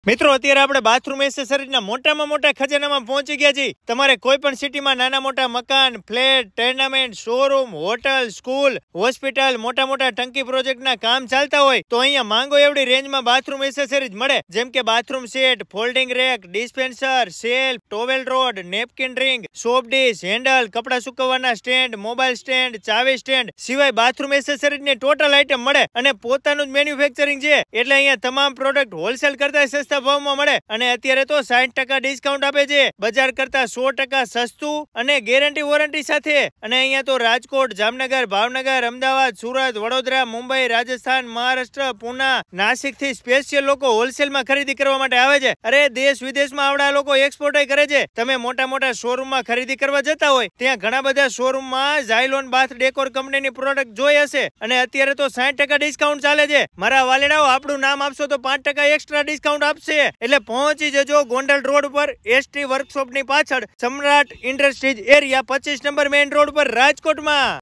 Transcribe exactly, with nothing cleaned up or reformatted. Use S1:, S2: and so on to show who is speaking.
S1: મિત્રો અત્યારે આપણે બાથરૂમ એસેસરીઝના મોટામાં મોટા ખજાનામાં પહોંચી ગયા છીએ। તમારે કોઈ પણ સિટીમાં નાના મોટા મકાન, flat, tournament, showroom, hotel, school, hospital, મોટા મોટા ટંકી પ્રોજેક્ટના કામ ચાલતા હોય તો અહીંયા માંગો એવડી રેન્જમાં બાથરૂમ એસેસરીઝ મળે, જેમ કે bathroom set, folding rack, dispenser, shelf, towel rod, napkin ring, soap dish, handle, કપડા સુકવવાના સ્ટેન્ડ, મોબાઈલ સ્ટેન્ડ, ચાવી સ્ટેન્ડ સિવાય બાથરૂમ એસેસરીઝની ટોટલ આઈટમ મળે અને પોતાનું જ મેન્યુફેક્ચરિંગ છે, એટલે અહીંયા તમામ પ્રોડક્ટ હોલસેલ કરતા સસ્તા ભાવમાં મળે અને અત્યારે તો સાઠ ટકા ડિસ્કાઉન્ટ આપે છે, બજાર કરતા સો ટકા સસ્તું અને ગેરંટી વોરંટી સાથે। અને અહીંયા તો રાજકોટ, જામનગર, ભાવનગર, અમદાવાદ, સુરત, વડોદરા, મુંબઈ, રાજસ્થાન, મહારાષ્ટ્ર, પુના, નાસિક થી સ્પેશિયલ લોકો હોલસેલમાં ખરીદી કરવા માટે આવે છે। અરે દેશ વિદેશમાં આવડા લોકો એક્સપોર્ટ કરે છે। તમે મોટા મોટા શોરૂમમાં ખરીદી કરવા જતા હોય ત્યાં ઘણા બધા શોરૂમમાં ઝાયલોન બાથ ડેકોર કંપનીની પ્રોડક્ટ જોઈ હશે અને અત્યારે તો સાઠ ટકા ડિસ્કાઉન્ટ ચાલે છે। મારા વાલેડાઓ, આપણું નામ આપશો તો પાંચ ટકા એક્સ્ટ્રા ડિસ્કાઉન્ટ આપશે, એટલે પહોંચી જજો ગોંડલ રોડ પર એસટી વર્કશોપ ની પાછળ સમ્રાટ ઇન્ડસ્ટ્રીઝ એરિયા પચીસ નંબર મેઇન રોડ પર રાજકોટમાં।